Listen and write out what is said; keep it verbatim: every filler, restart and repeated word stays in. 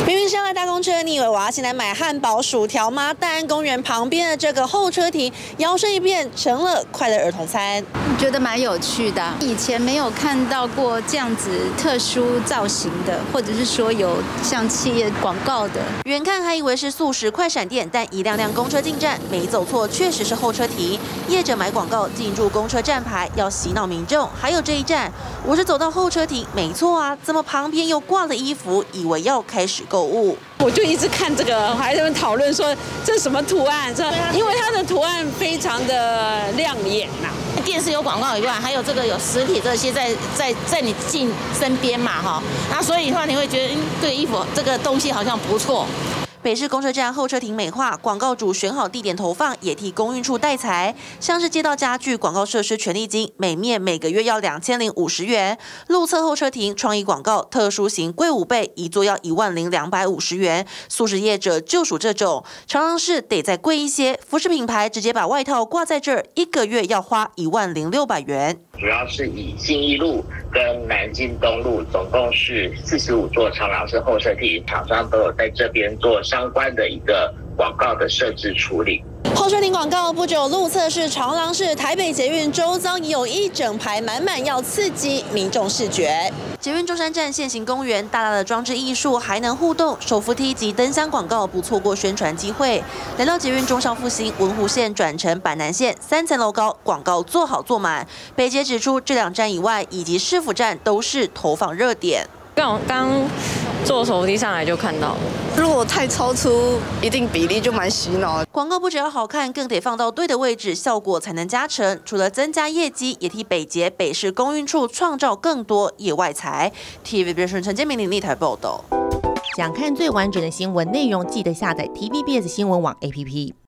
明明是要来搭公车，你以为我要先来买汉堡、薯条吗？大安公园旁边的这个候车亭，摇身一变成了快乐儿童餐， 觉得蛮有趣的。以前没有看到过这样子特殊造型的，或者是说有像企业广告的。 远看还以为是速食快闪店，但一辆辆公车进站，没走错，确实是候车亭。业者买广告进驻公车站牌，要洗脑民众。还有这一站，我是走到候车亭，没错啊，怎么旁边又挂了衣服，以为要开始购物。 我就一直看这个，还在那边讨论说这是什么图案，这因为它的图案非常的亮眼呐、啊。 电视有广告以外，还有这个有实体这些在在在你近身边嘛哈，那所以的话你会觉得，嗯，这个衣服这个东西好像不错。 北市公车站候车亭美化，广告主选好地点投放，也替公运处代财。像是街道家具广告设施权利金，每面每个月要两千零五十元；路侧候车亭创意广告特殊型贵五倍，一座要一万零两百五十元。素食业者就属这种，常常是得再贵一些。服饰品牌直接把外套挂在这儿，一个月要花一万零六百元。 主要是以信义路跟南京东路，总共是四十五座长廊式候车亭，厂商都有在这边做相关的一个广告的设置处理。 候车亭广告不只有路侧是长廊式，台北捷运周遭也有一整排，满满要刺激民众视觉。捷运中山站现行公园，大大的装置艺术还能互动，手扶梯及灯箱广告不错过宣传机会。来到捷运中上复兴文湖线转乘板南线，三层楼高，广告做好做满。北捷指出，这两站以外以及市府站都是投放热点。 刚刚坐手扶梯上来就看到了。 如果太超出一定比例，就蛮洗脑的。 广告不只要好看，更得放到对的位置，效果才能加成。除了增加业绩，也替北捷北市公运处创造更多业外财。T V B S 陈建明、林立台报道。 想看最完整的新闻内容，记得下载 T V B S 新闻网 A P P。